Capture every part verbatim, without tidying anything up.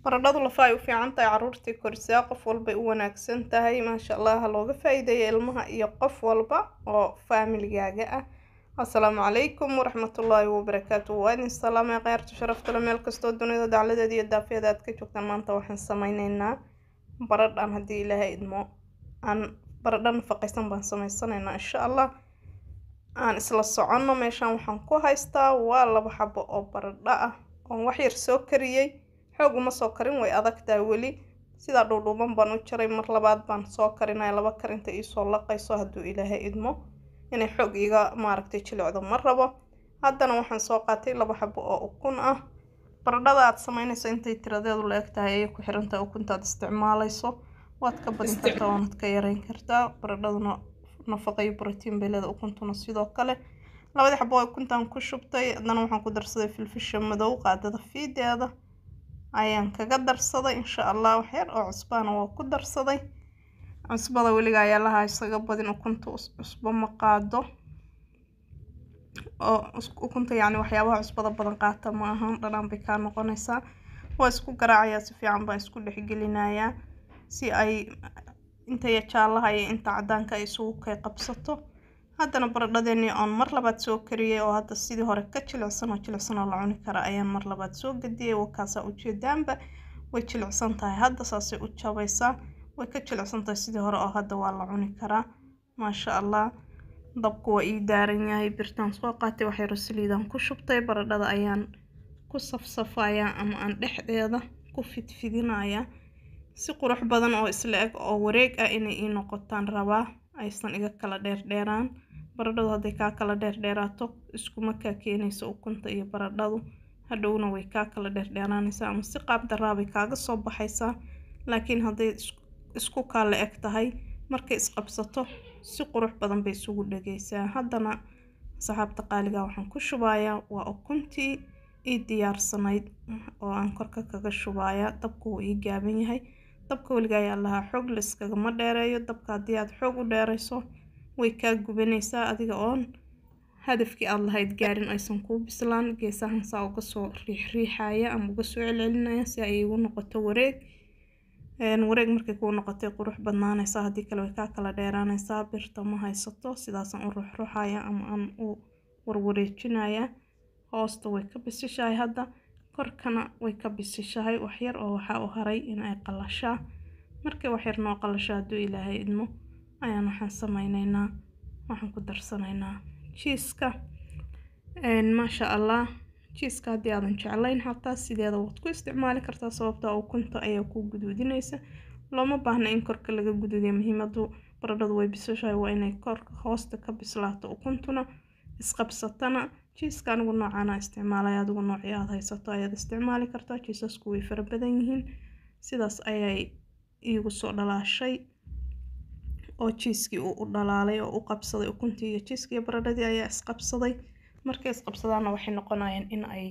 baradhadu lafa ay u fiican tahay carruurtii korisaa qof walba u wanaagsan tahay maasha allah ha looga faa'iideeyo ilmaha iyo qof walba oo familigaaga ah assalaamu calaykum waraxmatullaahi wabarakaatuh waa idin salaamay khayrta sharafta leh meel kastoo dunida dacladeeda iyo daafeeda aad ka joogtaan maanta waxaan samaynaynaa baradhan haddii ilaahay idmo aan baradho nafaqaysan baan samaysanaynaa insha allah aan isla soconno meeshaan waxaan ku haystaa waa laba xabo oo baradho ah oon wax yar soo kariyey xoog uma soo karin way adag tahay weli sidaa dhuudhuuban baan u jaray mar labaad baan soo karinaya laba karinta ii soo laqayso hadduu ilaahay idmo inay xoog iga maaragtay jilicdo ma rabo haddana waxaan soo qaatay laba xabo oo ukun ah baradhada aad samaynayso intay tiradeedu la eg tahay ayay ku xiran tahay ukunta aad isticmaalayso waad ka badin kartaa waanad ka yareyn kartaa baradhaduna nafaqo iyo borotiin bay leedahay ukuntuna sidoo kale labadii xabo oo ukuntaan ku shubtay haddana waxaan ku darsaday filfisha madow qaadada fiideeda ayaan kaga darsaday insha allah wax yar oo cusbana waa ku darsaday cusbada weliga ayaa lahaa isaga badin ukunta cusbo ma qaado oo ukunta yacni waxyaabaha cusbada badan qaata ma ahan dhanaan bay kaa noqonaysaa waa isku garaacayaa si fiican baan isku dhexgelinayaa si ay inta jaalaha iyo inta cadaanka ay isugu kay qabsato haddana baradhadeennii oon mar labaad soo kariyey oo hadda sidii hore ka jilicsan oo jilicsan oo la cuni kara ayaan mar labaad soo gadiyey wakaasaa ujeedaanba way jilicsan tahay hadda saasay u jabaysaa way ka jilicsan tahay sidii hore oo hadda waa la cuni karaa maasha allah dabku waa ii daaran yahay birtaan soo qaatay waxay rosaliidaan ku shubtay baradhada ayaan ku safsafayaa ama aan dhexdeeda ku fidfidinayaa si qurux badan oo isla eg oo wareeg ah inay ii noqotaan rabaa aysan iga kala dheerdheeraan baradhadu hadday kaa kala dheerdheeraato iskuma kaa keenayso ukunta iyo baradhadu hadhowna way kaa kala dheerdheeraanaysaa ama si qaab daraabay kaaga soo baxaysaa laakiin hadday isku kaa la eg tahay markay isqabsato si qurux badan bay isugu dhagaysaa haddana saxaabta qaaliga waxaan ku shubayaa waa ukuntii ii diyaarsanayd oo aan korka kaga shubayaa dabku wuu ii gaaban yahay dabka weliga ayaa lahaa xoog la iskagama dheereeyo dabka haddii aad xoog u dheerayso way kaa gubanaysaa adiga oon hadafkii aad lahayd gaarin aysan kuu bislaan geesahan saa uga soo riixriixaya ama uga soo celcelinaya si ay igu noqoto wareeg wareeg markay kuu noqotay qurux badnaanaysaa haddii kale way kaa kala dheeraanaysaa birta ma haysato sidaasaan u ruxruxaya ama aan u warwareejinaya hoosta way ka bisishahay hadda korkana way ka bisishahay waxyar oo waxaa u haray in ay qalashaa markay waxyar noo qalasho hadduu ilaahay idmo ayaan waxaan samaynaynaa waxaan ku darsanaynaa jiiska maasha allah jiiska haddii aadan jeclayn xataa sideeda waad ku isticmaali kartaa sababta ukunta ayaa ku guduudinaysa looma baahna in korka laga guduudiyo muhiimadu baradhadu way bisishahay waa inay korka hoosta ka bislaato ukuntuna isqabsatana jiiska anigu noocaana isticmaalaya adigu noocii aad haysato ayaad isticmaali kartaa jiisasku way fara badan yihiin sidaas ayay iigu soo dhalaashay oo jiiskii uu u dhalaalay oo u qabsaday ukuntii iyo jiiskii iyo baradhadii ayaa isqabsaday markay isqabsadaana waxay noqonayaan in ay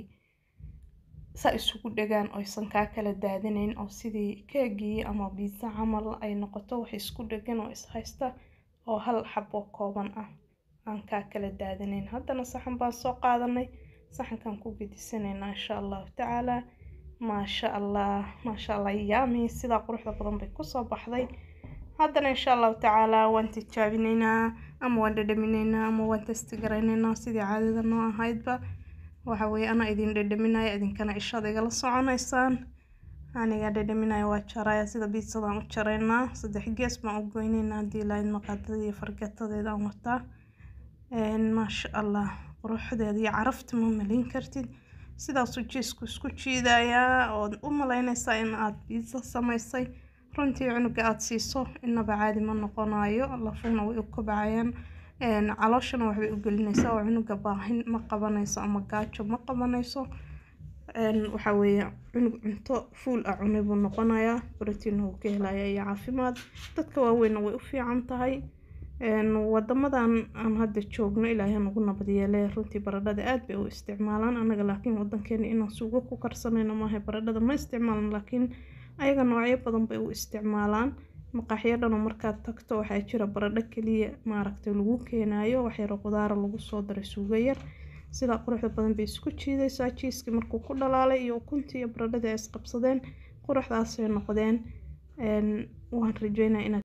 saa isugu dhagaan oo aysan kaa kala daadinayn oo sidii keegii ama biisa camal ay noqoto wax isku dhagan oo is haysta oo hal xabo kooban ah aan kaa kala daadinayn haddana saxan baan soo qaadanay saxankan ku gedisanayna insha allahu tacaala maasha allah maasha allah yaami sidaa quruxda badan bay kusoo baxday haddana insha allahu tacaala waan tijaabinaynaa ama waan dhadhaminaynaa ama waan testigaraynayna sidii caadada noo ahaydba waxa weeye ana idin dhadhaminaya idinkana ishaad igala soconaysaan aniga dhadhaminaya waa jaraya sida biisadaan u jaraynaa saddex gees baan u goynaynaa haddii lahayd maqaadada iyo fargeetadeeda aan wataa maasha allah quruxdeeda iyo carafta ma malin kartid sidaasuu jiisku isku jiidayaa ood u malaynaysaa in aad biisa samaysay runtii cunuga aad siiso inaba caadi ma noqonayo lafuhuna way u kobcayaan calooshana waxbay u gelinaysaa oo cunuga baahin ma qabanayso ama gaajo ma qabanayso waxa weeye cunug cunto fuul ah cunay buu noqonayaa borotiin uu ka helaya iyo caafimaad dadka waaweynna way u fiican tahay wadamadan aan hadda joogno ilaahay nagu nabad yeelay runtii baradhada aad bay u isticmaalaan anaga laakiin wadankeena inaan suugo ku karsanayno maaha baradhada ma isticmaalan laakiin ayaga noocyo badan bay u isticmaalaan maqaaxyadana markaad tagto waxaa jira baradho kaliya maaragtay lagu keenayo waxyaro qudaara lagu soo daray suugo yar sidaa quruxda badan bay isku jiidaysaa jiiskii markuu ku dhalaalay iyo ukuntii iyo baradhadii ay isqabsadeen quruxdaasay noqdeen een waan rajeynaa inaad